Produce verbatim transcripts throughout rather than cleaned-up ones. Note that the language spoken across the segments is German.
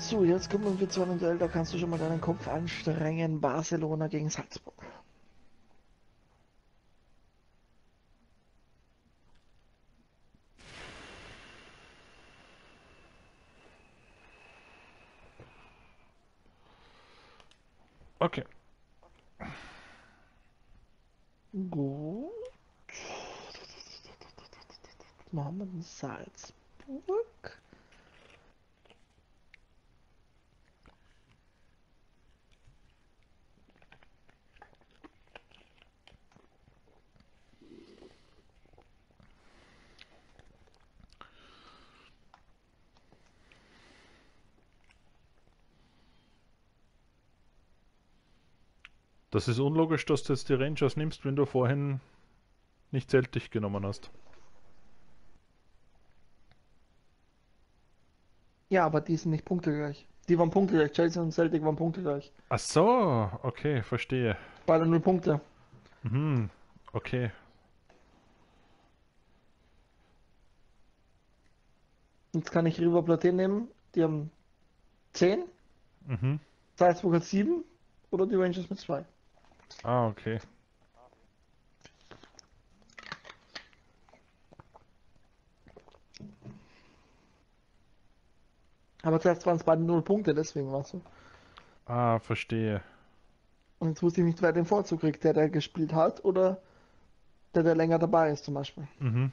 So, jetzt kommen wir zu einem Duell, da kannst du schon mal deinen Kopf anstrengen. Barcelona gegen Salzburg. Okay. Gut. Machen wir den Salzburg. Das ist unlogisch, dass du jetzt die Rangers nimmst, wenn du vorhin nicht Celtic genommen hast. Ja, aber die sind nicht punktegleich. Die waren punktegleich. Chelsea und Celtic waren punktegleich. Ach so, okay, verstehe. Beide null Punkte. Mhm, okay. Jetzt kann ich River Plate nehmen. Die haben zehn. Mhm. Salzburg hat sieben. Oder die Rangers mit zwei. Ah, okay. Aber zuerst waren es beide null Punkte, deswegen war es so. Ah, verstehe. Und jetzt wusste ich nicht, wer den Vorzug kriegt. Der, der gespielt hat oder der, der länger dabei ist zum Beispiel. Mhm.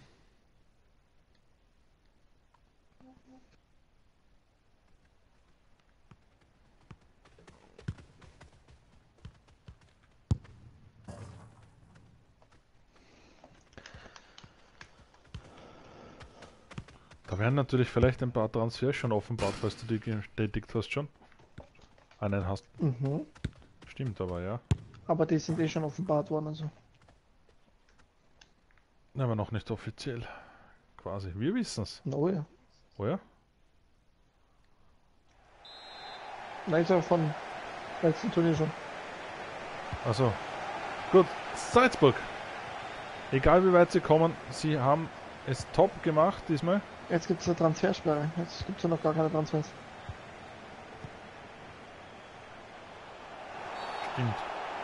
Da werden natürlich vielleicht ein paar Transfers schon offenbart, falls du die getätigt hast schon. Einen hast. Mhm. Stimmt aber, ja. Aber die sind eh schon offenbart worden, also. Aber noch nicht offiziell. Quasi. Wir wissen es. Oh ja. Oh ja? Nein, ist auch von letzten Turnier schon. Also. Gut. Salzburg. Egal wie weit sie kommen, sie haben es top gemacht diesmal. Jetzt gibt es eine Transfersperre. Jetzt gibt es ja noch gar keine Transfers. Stimmt.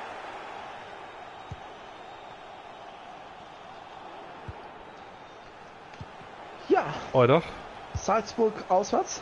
Ja, Alter. Salzburg auswärts.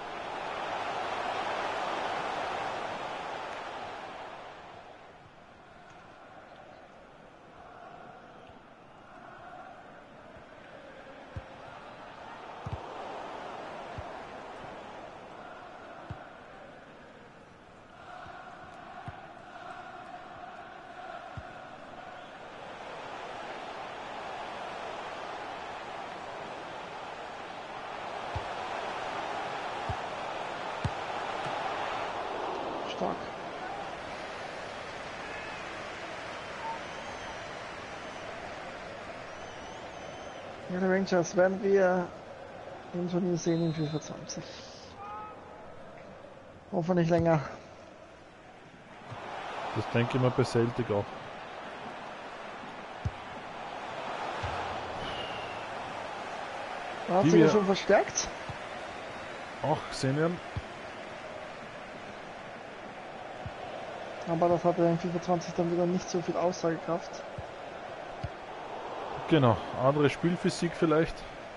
Stark. Ja, die Rangers werden wir im Turnier sehen in FIFA zwanzig. Hoffentlich länger. Das denke ich mir bei Celtic auch. Da hat Die sich ja wir schon verstärkt. auch gesehen werden. Aber das hatte in FIFA zwanzig dann wieder nicht so viel Aussagekraft. Genau. Andere Spielphysik vielleicht.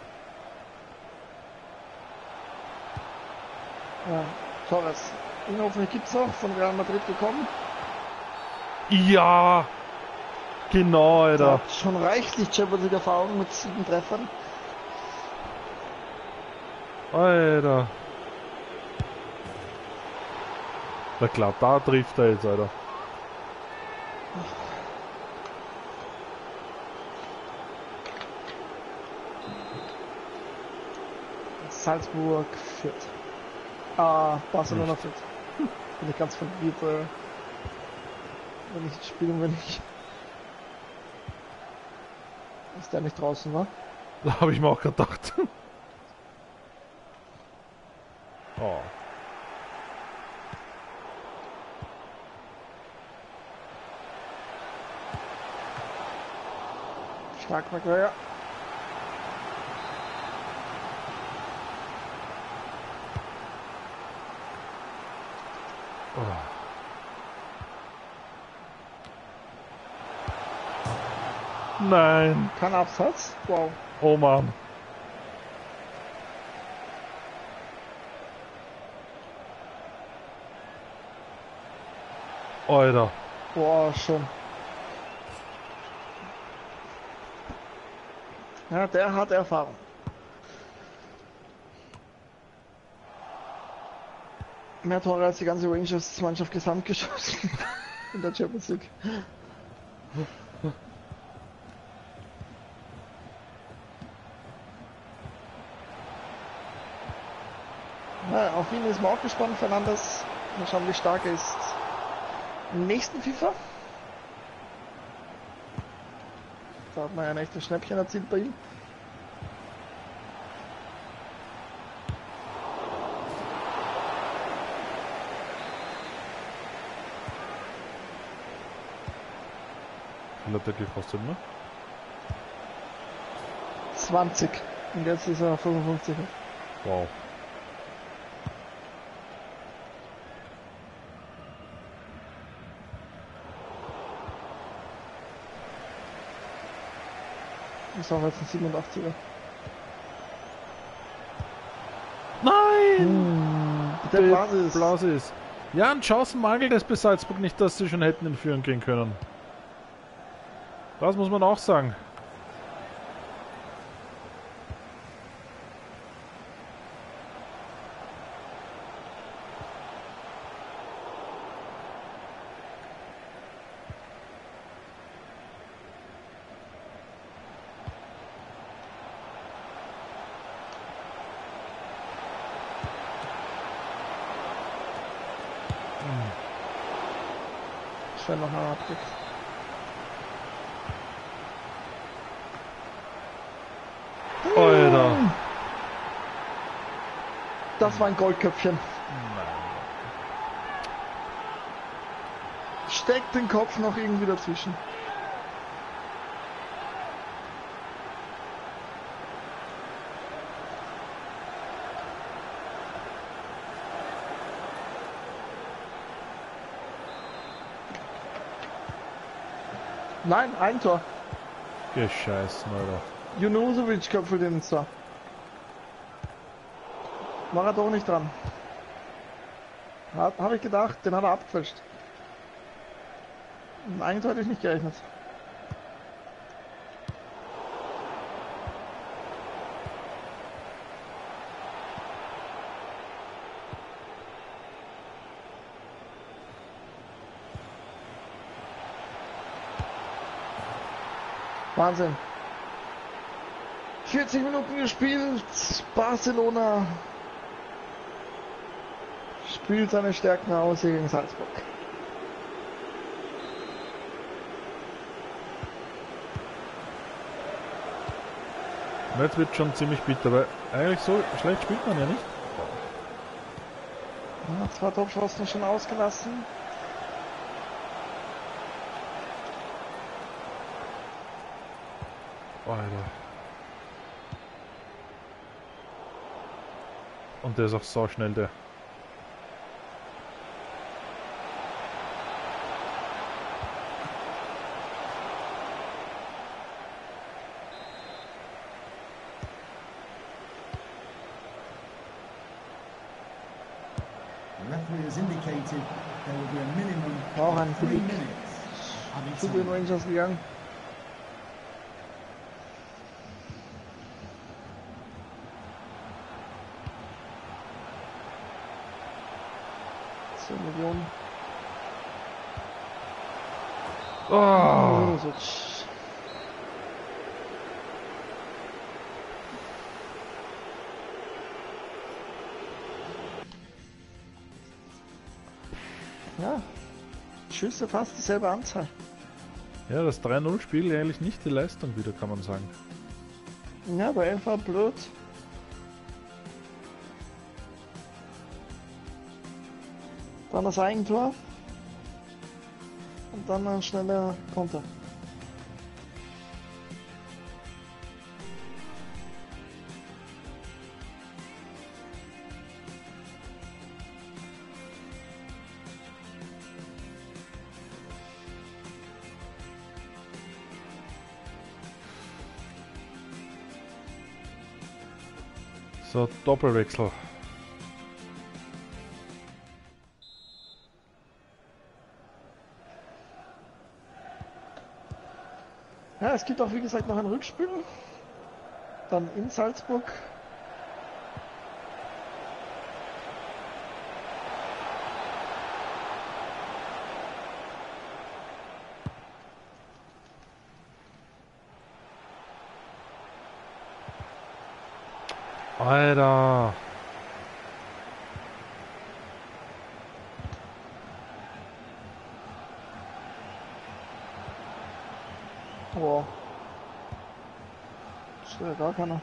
Ja, Torres. Ihn hoffentlich gibt es noch, von Real Madrid gekommen. Ja! Genau, Er Alter. hat schon reichlich Champions League Erfahrung mit sieben Treffern. Alter. Na klar, da trifft er jetzt, Alter. Salzburg führt. Ah, Barcelona Nicht. führt. Bin ich ganz verwirrt, äh, wenn ich spiele und wenn ich. Dass der nicht draußen war. Da habe ich mir auch gedacht. Oh. Stark Maguire. Oh. Nein. Kein Absatz? Wow. Oh Mann. Alter. Boah, schon. Ja, der hat Erfahrung. Mehr Tore als die ganze Rangers-Mannschaft gesamt geschossen in der Champions League. Ja, auf ihn ist man auch gespannt, Fernandes. Mal schauen, wie stark er ist im nächsten FIFA. Da hat man ja ein echtes Schnäppchen erzielt bei ihm. Wie viel hat der gekostet, ne? zwanzig. Und jetzt ist er fünfundfünfzig. Wow. Ist auch jetzt ein siebenundachtziger. Nein! Hm, der Blasis. Blasis. Ja, an Chancen mangelt es bei Salzburg nicht, dass sie schon hätten in Führung gehen können. Das muss man auch sagen. Schnell noch mal abgeht. Alter. Das war ein Goldköpfchen. Steckt den Kopf noch irgendwie dazwischen. Nein, ein Tor. Gescheißen, Alter. Junusovic köpfelt den ins Tor. War er doch nicht dran. Habe ich gedacht, den hat er abgefälscht. Eigentlich hatte ich nicht gerechnet. Wahnsinn. vierzig Minuten gespielt. Barcelona spielt seine Stärken aus hier gegen Salzburg. Jetzt wird schon ziemlich bitter, weil eigentlich so schlecht spielt man ja nicht. Ja, zwei Topchancen schon ausgelassen. Alter. Und der ist auch so schnell, der. Auch ein Kubik zu den Rangers gegangen. zehn Millionen. Oh. Junusovic. Ja, Schüsse fast dieselbe Anzahl. Ja, das drei null Spiel eigentlich nicht die Leistung wieder, kann man sagen. Ja, bei elf war blöd. Dann das Eigentor. Und dann ein schneller Konter. So, Doppelwechsel. Ja, es gibt auch wie gesagt noch ein Rückspiel. Dann in Salzburg. Alter. Boah. Das ist ja gar keiner.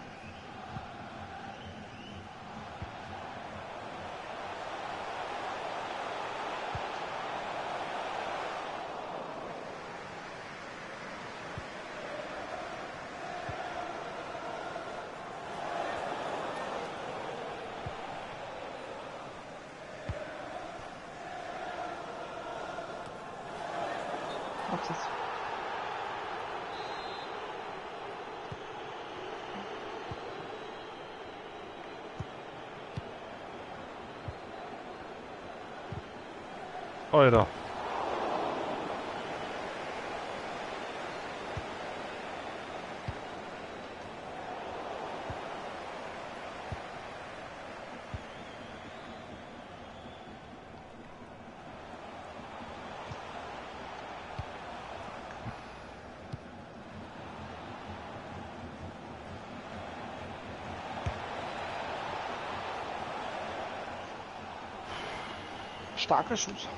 Absatz. Alter. Starker Schuss.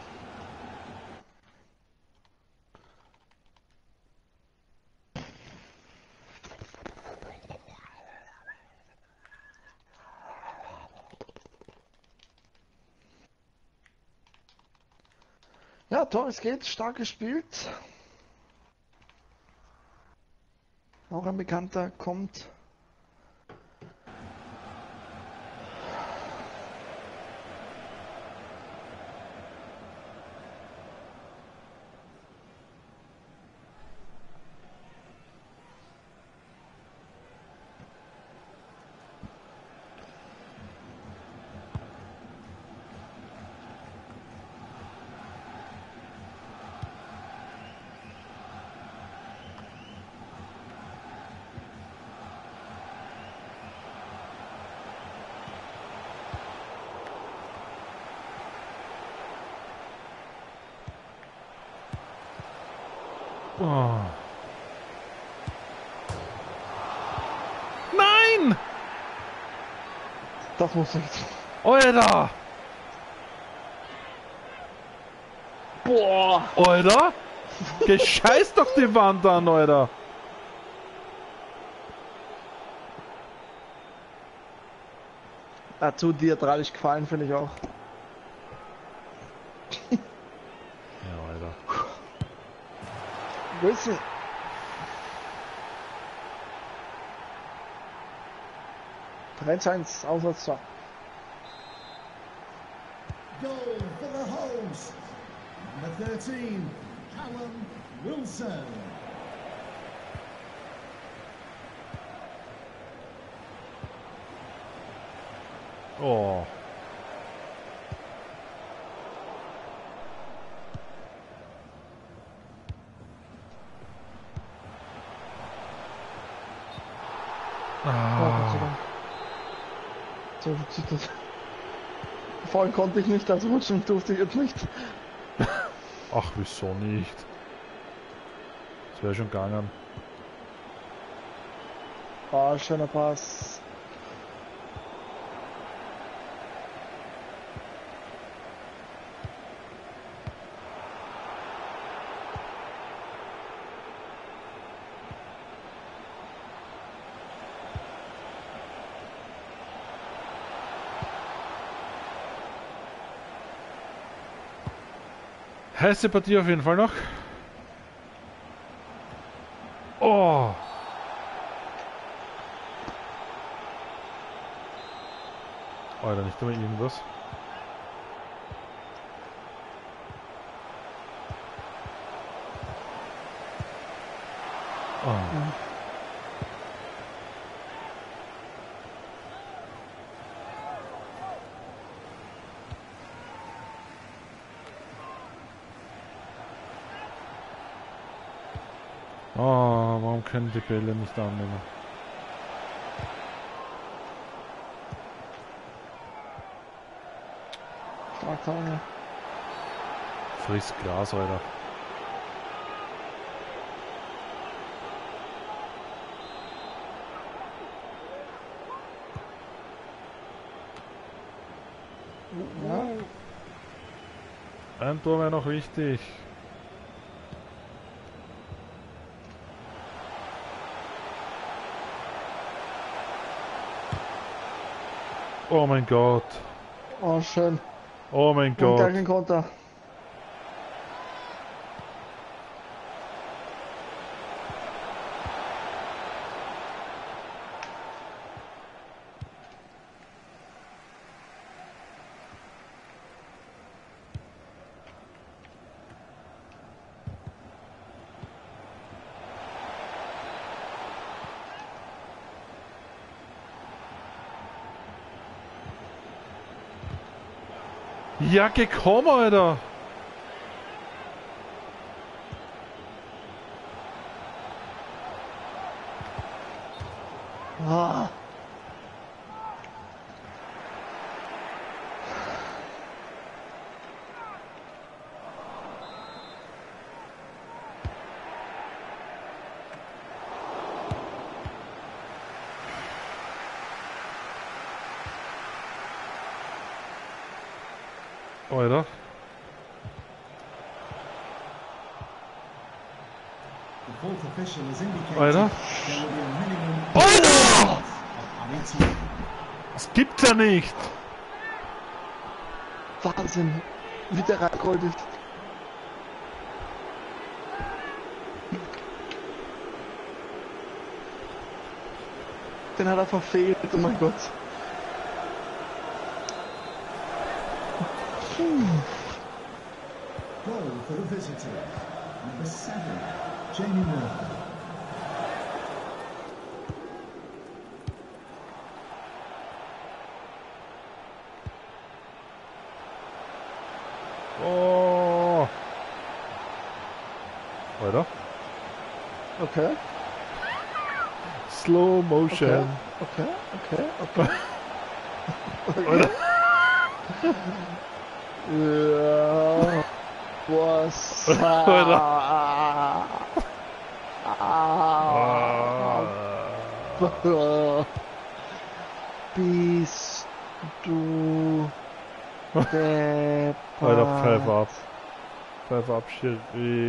Ja, Torres geht, stark gespielt. Auch ein Bekannter kommt. Oh. Nein! Das muss nicht. Alter! Boah! Alter! Gescheiß doch die Wand an, Alter! Ja, zu diatralisch gefallen, finde ich auch. Ja, Alter. Wilson. drei zu eins, Auswärtstor. Goal for the host, number thirteen, Callum Wilson. Oh. Oh, Gott sei Ah. Dank. So, das Vorhin konnte ich nicht, also rutschen durfte ich jetzt nicht. Ach, wieso nicht? Das wäre schon gegangen. Ah, schöner Pass. Heiße Partie auf jeden Fall noch. Oh. Alter, nicht immer irgendwas. Oh. Oh, warum können die Bälle nicht annehmen? Stark, Daniel. Friss Glas, Alter. Ja. Ein Tor wäre noch wichtig. Oh mein Gott. Oh, schön. Oh mein Und gleich Gott. ein Konter. Ja, gekommen, Alter. Ah. Alter. The fourth official has indicated Alter. there will be a minimum Alter! of added time. Das gibt's ja nicht. Wahnsinn. Wie der reingerollt ist. Den hat er verfehlt, oh mein Gott. Goal for the visitor. Number seven, Jamie Murphy. Oh. Alter. Okay, Slow okay, Motion. okay, okay, okay. Alter. Ja. Was? Alter. Ah. Ah. Bist du deppert? Alter, pfeif ab. Pfeif ab, Schiri.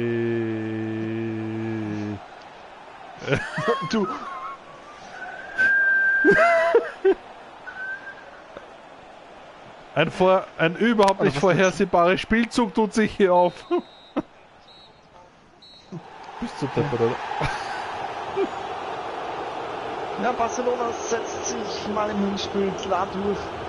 Du. Ein, vor, ein überhaupt Alter, nicht was vorhersehbarer Spielzug tut sich hier auf. Bist du deppert, oder? Ja, Barcelona setzt sich mal im Hinspiel klar durch.